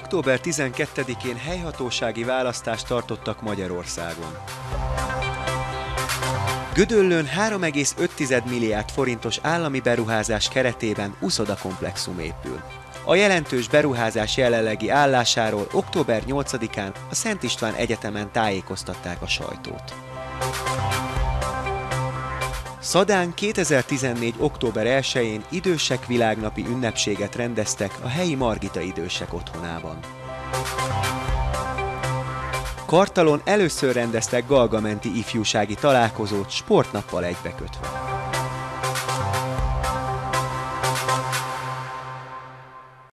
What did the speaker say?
Október 12-én helyhatósági választást tartottak Magyarországon. Gödöllőn 3,5 milliárd forintos állami beruházás keretében uszodakomplexum épül. A jelentős beruházás jelenlegi állásáról október 8-án a Szent István Egyetemen tájékoztatták a sajtót. Szadán 2014. október 1-én idősek világnapi ünnepséget rendeztek a helyi Margita idősek otthonában. Kartalon először rendeztek galgamenti ifjúsági találkozót sportnappal egybekötve.